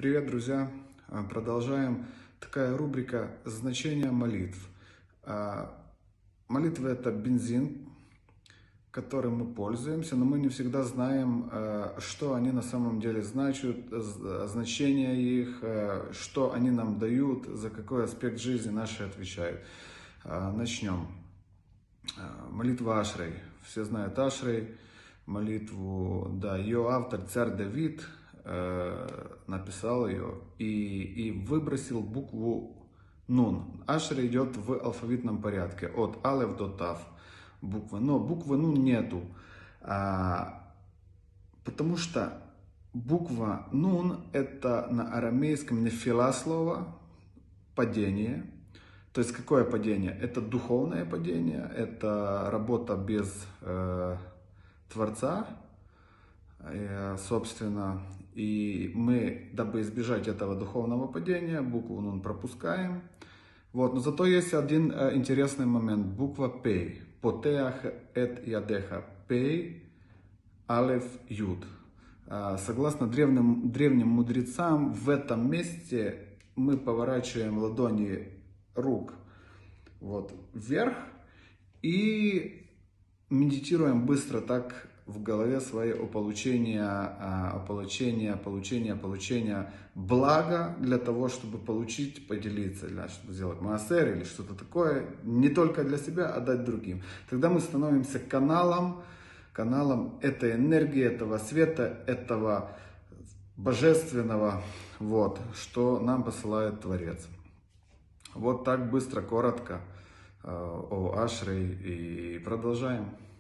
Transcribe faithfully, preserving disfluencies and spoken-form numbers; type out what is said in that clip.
Привет, друзья! Продолжаем. Такая рубрика «Значение молитв». Молитва – это бензин, которым мы пользуемся, но мы не всегда знаем, что они на самом деле значат, значение их, что они нам дают, за какой аспект жизни нашей отвечают. Начнем. Молитва Ашрей. Все знают Ашрей. Молитву, да, ее автор, царь Давид, написал ее и, и выбросил букву Нун. Ашрей идет в алфавитном порядке, от Алеф до Тав буквы, но буквы Нун нету, а, потому что буква Нун это на арамейском нефила слово, падение. То есть какое падение? Это духовное падение, это работа без э, Творца, э, собственно. И мы, дабы избежать этого духовного падения, букву Нун пропускаем. Вот. Но зато есть один э, интересный момент. Буква Пей. Потеах эт ядеха. Пей, алеф, юд. Э, согласно древним, древним мудрецам, в этом месте мы поворачиваем ладони рук вот, вверх и медитируем быстро так в голове своей о получении, о получении, получения, получения блага для того, чтобы получить, поделиться, для, чтобы сделать маасер или что-то такое, не только для себя, а дать другим. Тогда мы становимся каналом, каналом этой энергии, этого света, этого божественного, вот, что нам посылает Творец. Вот так быстро, коротко о Ашрей и продолжаем.